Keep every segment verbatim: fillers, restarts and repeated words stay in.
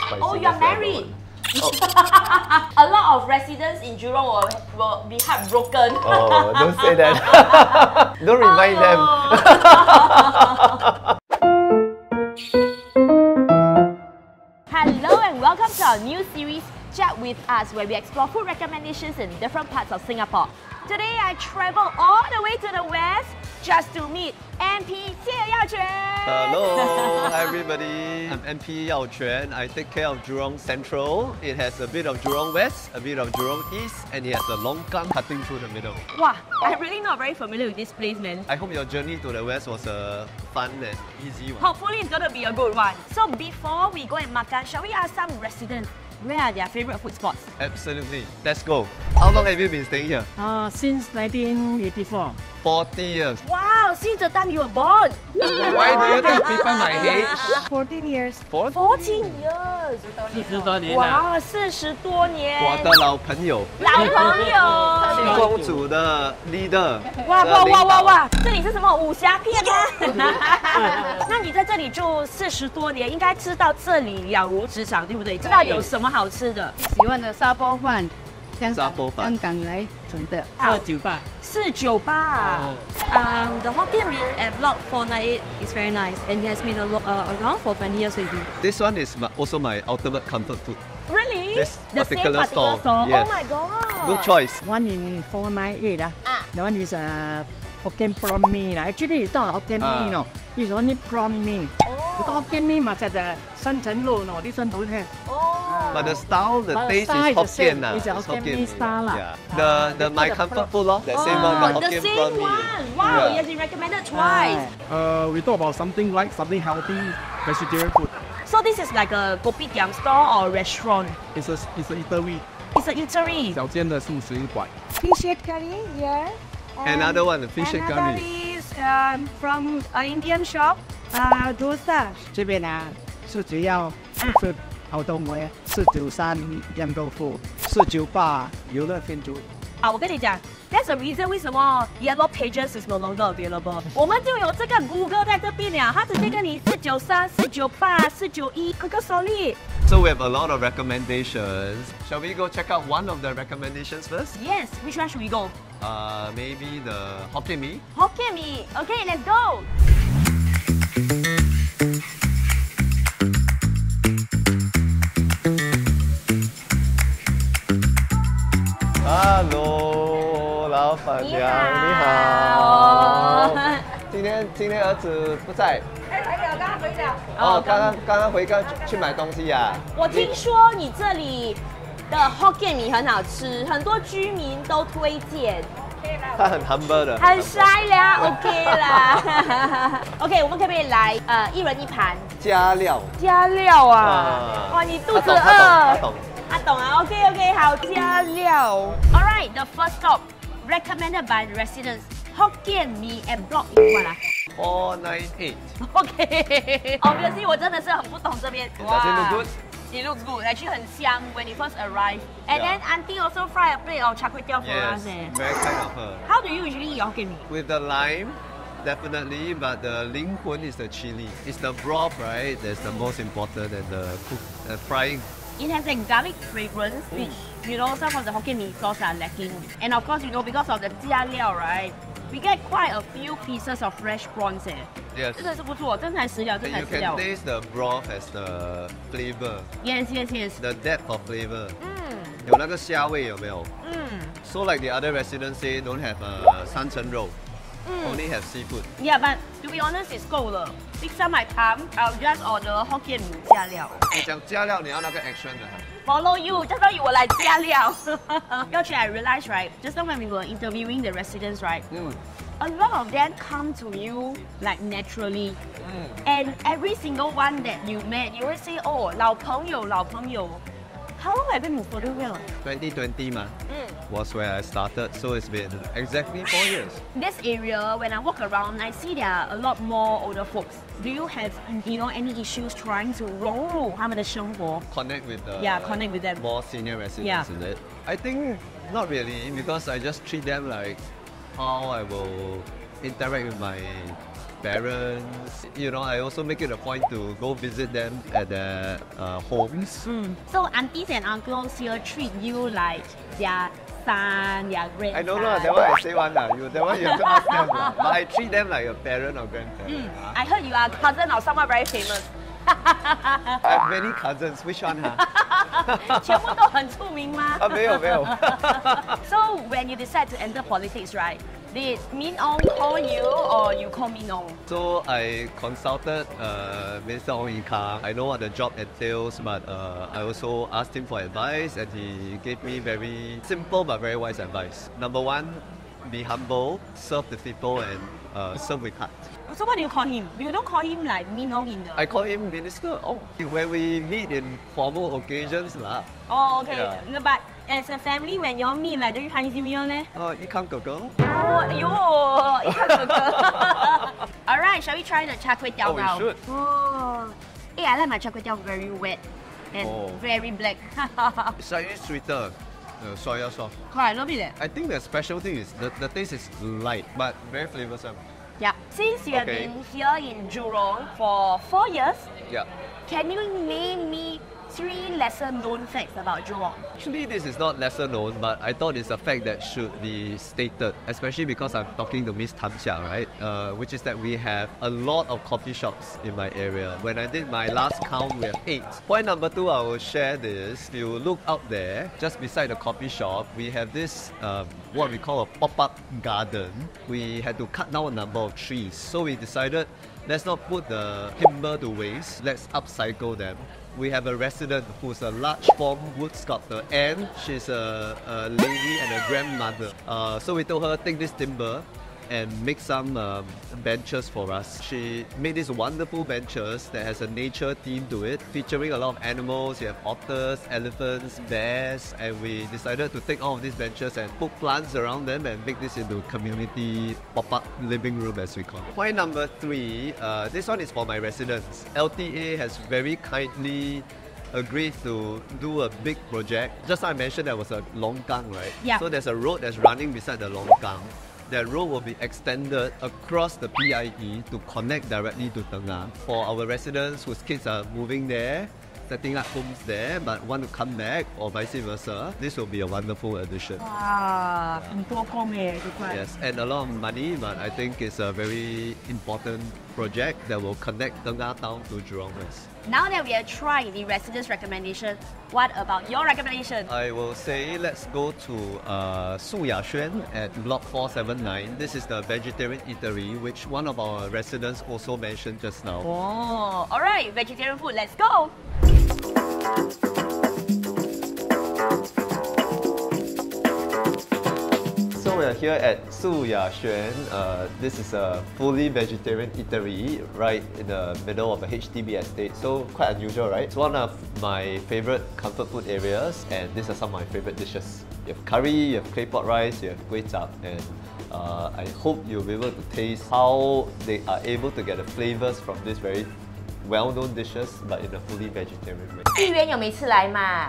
spiciness. Oh, you're married. Oh. A lot of residents in Jurong will, will be heartbroken. Oh, don't say that. Don't remind them. Hello and welcome to our new series, Chiak with Us, where we explore food recommendations in different parts of Singapore. Today I travel all the way to the west just to meet M P Xie Yao Quan. Hello, hi everybody. I'm M P Yao Quan. I take care of Jurong Central. It has a bit of Jurong West, a bit of Jurong East, and it has a longkang cutting through the middle. Wow, I'm really not very familiar with this place, man. I hope your journey to the west was a fun and easy one. Hopefully it's gonna be a good one. So before we go and makan, shall we ask some residents where are their favorite food spots? Absolutely. Let's go. How long have you been staying here? Uh, since nineteen eighty-four. forty years. Wow, since the time you were born. Why do you think people my age? fourteen years. fourteen years. 四十多年了。 哇，四十多年。 我的老朋友， 老朋友。 公主的 leader。 哇哇哇哇哇！这里是什么武侠片吗？那你在这里住四十多年，应该知道这里了如指掌，对不对？知道有什么好吃的？ 喜欢的沙煲饭，香沙煲饭香港来存的二九八。 四九八。Um, the Hokkien Mee at Block four ninety-eight is very nice, and it has been a lo uh, around for twenty years already. This one is my, also my ultimate comfort food. Really? This the particular same particular stall. stall? Yes. Oh my god! Good choice. One in four ninety-eight ah. Ah. The one is uh, Hokkien prawn mee lah. Actually, it's not Hokkien Ah. mee, no. It's only prawn mee. Oh. Because Hokkien mee must have the Shan Chen Lo, no. This one don't have. Oh. But the style, the But the taste style is is the Hokkien same. lah. It's a Hokkien mee style lah. Yeah. Ah, The the my because the comfort prawn- food lor. That same Oh, one, the the Hokkien same prawn mee. one. Wow, Yeah. it has been recommended twice. Uh, we talk about something like something healthy, vegetarian food. So this is like a kopitiam store or restaurant? It's a it's a eatery. It's an eatery. 小间的素食馆。 Fish head curry here. Another one, the fish head Another curry. is um, from an Indian shop. Uh, dosa. 这边啊，是主要是好多梅，四九三酿豆腐，四九八游乐天主。 啊，我跟你讲 ，That's the reason 为什么 Yellow Pages is no longer available。我们就有这个 Google 在这边了，它直接跟你四九三、四九八、四九一，这个 solid。 So we have a lot of recommendations. Shall we go check out one of the recommendations first? Yes, which one should we go? Uh, maybe the Hokkien Mee. Hokkien Mee. Okay, let's go. Hello， 老板娘， 你好。 今天今天儿子不在。 哎，来了，刚刚回了。 哦，刚刚刚刚回刚去买东西呀、啊。 我听说你这里的 Hokkien 米很好吃，很多居民都推荐。 他很 humble 的。 很帅啦 ，OK 啦。OK， 我们可不可以来呃一人一盘？ 加料。 加料啊！ 啊哇，你肚子他懂他懂饿。 他懂他懂啊 ，OK OK， 好，加料。Alright, the first stop recommended by the residents, Hokkien Mee at Block what 啊 four nine eight. OK, obviously 我真的是很不懂这边。 Does it look good? It looks good. Actually 很香 when it first arrived. And Yeah. then auntie also fry a plate of char kway teow for Yes, us. Eh. very kind of her. How do you usually eat Hokkien Mee? With the lime, definitely, but the 灵魂 is the chili. It's the broth, right? That's the most important, and the cook, uh, frying. It has a garlic fragrance, which you know some of the Hokkien Mee sauce are lacking. And of course, you know because of the jia liao, right? We get quite a few pieces of fresh prawns. Eh. Yes. 真的是不错，真材实料，真 And 材 you 实料 can。taste the broth as the flavor, Yes, yes, yes. the depth of flavor. 嗯有那个虾味有没有？ 嗯 So like the other residents say, don't have uh, 三层肉, 嗯。 only have seafood. Yeah, but to be honest, it's 够了。Next time I come, I'll just order Hokkien Mee 加料。 你讲加料，你要那个 action 的哈。 Follow you, just now you were like 加料。Actually, I realized, right, just now when we were interviewing the residents, right, 嗯 a lot of them come to you like naturally. 嗯 And every single one that you met, you will say, oh, 老朋友,老朋友. How long have you been in Portugal? twenty twenty 嘛 Mm. was where I started, so it's been exactly four years. This area, when I walk around, I see there are a lot more older folks. Do you have, you know, any issues trying to 融入他们的生活? Connect with the Yeah, connect with them. more senior residents, Yeah. is it? I think not really, because I just treat them like how I will interact with my parents. You know, I also make it a point to go visit them at their uh, homes. Mm. So aunties and uncles here treat you like their son, their grandson. I don't know, that one I say one lah. You that one you have to ask them. But I treat them like a parent or grandparent. Mm. I heard you are cousin of someone very famous. I have many cousins. Which one, huh? 全部都很出名吗？ 啊，没有没有。 So when you decide to enter politics, right? Did Min Ong call you or you call Min Ong? So I consulted uh, Mister Ong Yi Kang. I know what the job entails, but uh, I also asked him for advice, and he gave me very simple but very wise advice. Number one, be humble, serve the people, and uh, serve with heart. So what do you call him? You don't call him like Min Ong in the... I call him Minister Ong. When we meet in formal occasions lah. Oh, okay. Yeah. No, but as a family, when you all meet like during Chinese New Year, leh? Oh, Yi Kang Ge Ge. Oh, yo, Alright, shall we try the char kway teow Oh, we now? should. Oh. Hey, I like my char kway teow very wet and Oh. very black. Slightly sweeter. Uh, soya sauce. Quite, I love it. Eh? I think the special thing is the, the taste is light but very flavoursome. Yeah. Since you have Okay. been here in Jurong for four years, Yeah. can you name me three lesser known facts about Jurong? Actually, this is not lesser known, but I thought it's a fact that should be stated, especially because I'm talking to MissTamChiak, right? Uh, which is that we have a lot of coffee shops in my area. When I did my last count, we have eight. Point number two, I will share this. If you look out there, just beside the coffee shop, we have this, um, what we call a pop-up garden. We had to cut down a number of trees. So we decided, let's not put the timber to waste, let's upcycle them. We have a resident who's a large form wood sculptor, and she's a, a lady and a grandmother. Uh, so we told her, take this timber and make some um, benches for us. She made these wonderful benches that has a nature theme to it, featuring a lot of animals. You have otters, elephants, bears, and we decided to take all of these benches and put plants around them and make this into community pop-up living room, as we call it. Point number three, uh, this one is for my residents. L T A has very kindly agreed to do a big project. Just now I mentioned there was a longkang, right? Yeah. So there's a road that's running beside the longkang. That road will be extended across the P I E to connect directly to Tengah. For our residents whose kids are moving there, setting up homes there, but want to come back or vice versa, this will be a wonderful addition. Wow, 很多工耶，这块。 Yes, and a lot of money, but I think it's a very important project that will connect Tengah town to Jurong West. Now that we have tried the residents' recommendation, what about your recommendation? I will say let's go to uh, Xie Yao Quan at block four seven nine. This is the vegetarian eatery, which one of our residents also mentioned just now. Oh, alright, vegetarian food, let's go! So we are here at Xie Yao Quan. Uh, this is a fully vegetarian eatery right in the middle of a H D B estate. So quite unusual, right? It's one of my favorite comfort food areas, and these are some of my favorite dishes. You have curry, you have clay pot rice, you have kway chap, and uh, I hope you'll be able to taste how they are able to get the flavors from these very well-known dishes, but in a fully vegetarian way. 议员有没次来嘛？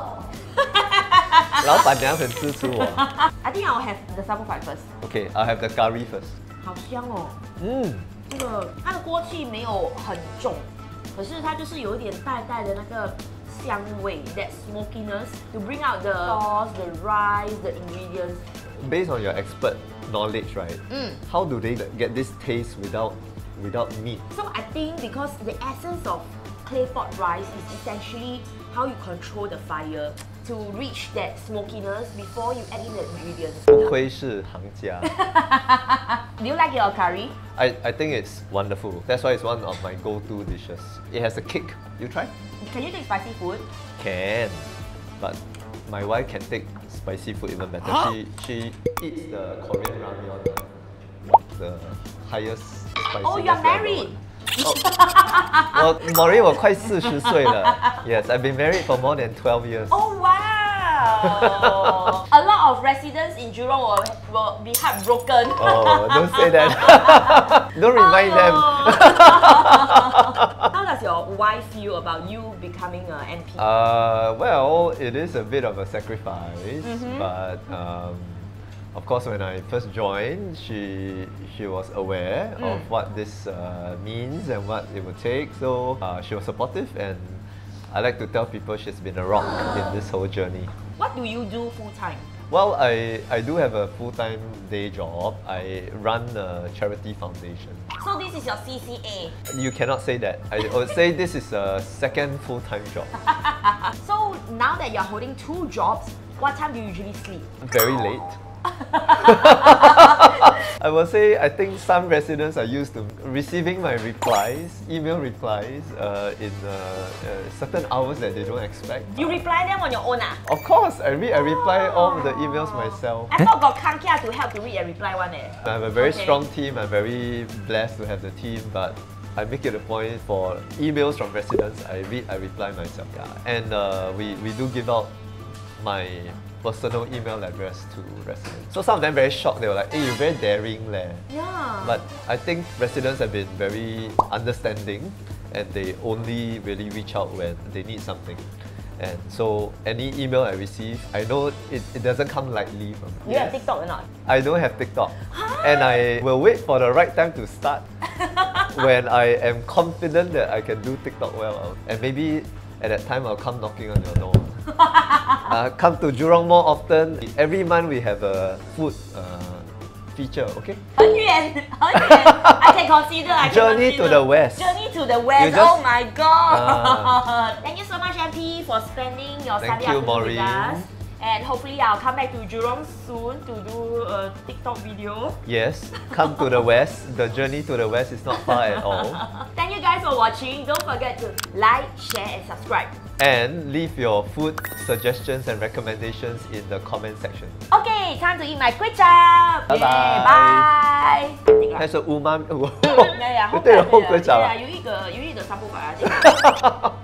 老板娘很支持我。 I think I'll have the supper fried first. Okay, I'll have the curry first. 好香哦！ Mmm. 这个它的锅气没有很重，可是它就是有一点带带的那个香味 ，that smokiness to bring out the sauce, the rice, the ingredients. Based on your expert knowledge, right? Mm. How do they get this taste without without meat? So I think because the essence of clay pot rice is essentially how you control the fire to reach that smokiness before you add in the ingredients. 不愧是行家。 Do you like your curry? I, I think it's wonderful. That's why it's one of my go-to dishes. It has a kick. You try? Can you take spicy food? Can. But my wife can take spicy food even better. She she eats the Korean ramyeon, the highest spiciness Oh, you are level married. one. 我 Maureen 我快四十岁了。Yes, I've been married for more than twelve years. Oh wow! A lot of residents in Jurong will, will be heartbroken. Oh, don't say that. Don't remind them. How does your wife feel about you becoming an M P? Uh, well, it is a bit of a sacrifice, Mm-hmm. but um, Of course, when I first joined, she she was aware mm. of what this uh, means and what it would take. So uh, she was supportive, and I like to tell people she's been a rock in this whole journey. What do you do full time? Well, I, I do have a full-time day job. I run a charity foundation. So this is your C C A? You cannot say that. I would say this is a second full-time job. So now that you're holding two jobs, what time do you usually sleep? Very late. I will say I think some residents are used to receiving my replies, email replies uh, in uh, uh, certain hours that they don't expect. You reply them on your own? Ah? Of course, I read, I reply all the emails myself. I thought got Kankia to help to read and reply one eh. I have a very okay. strong team. I'm very blessed to have the team, but I make it a point for emails from residents. I read, I reply myself. Yeah. And uh, we, we do give out my personal email address to residents. So some of them very shocked. They were like, hey, you're very daring leh. Yeah. But I think residents have been very understanding, and they only really reach out when they need something. And so any email I receive, I know it, it doesn't come lightly from me. You yes. have TikTok or not? I don't have TikTok. Huh? And I will wait for the right time to start when I am confident that I can do TikTok well. And maybe at that time I'll come knocking on your door. uh, come to Jurong more often. Every month we have a food uh, feature, okay? 很远,很远. I can consider. I can Journey consider. to the West. Journey to the West. Just, oh my god! Uh, Thank you so much, M P, for spending your thank Sunday you, afternoon Maureen. with us. And hopefully I'll come back to Jurong soon to do a TikTok video. Yes, come to the West. The journey to the West is not far at all. Thank you guys for watching. Don't forget to like, share and subscribe. And leave your food suggestions and recommendations in the comment section. Okay, time to eat my kway chap. Bye Yeah, bye. bye. That's a umami. Yeah, yeah, You take the whole kway chap. Yeah, you eat the you eat the sambu